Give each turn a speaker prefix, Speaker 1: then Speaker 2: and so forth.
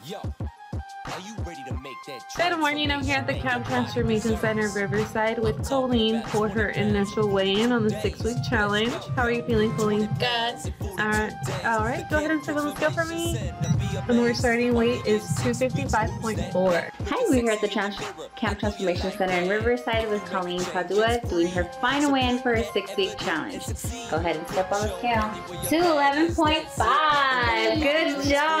Speaker 1: Good morning, I'm here at the Camp Transformation Center Riverside with Colleen for her initial weigh-in on the 6-week challenge. How are you feeling, Colleen?
Speaker 2: Good.
Speaker 1: Alright, go ahead and sit on the scale for me. And our starting weight is 255.4.
Speaker 2: Hi, we're here at the Camp Transformation Center in Riverside with Colleen Padua doing her final weigh-in for her 6-week challenge. Go ahead and step on the scale. 211.5. Good job.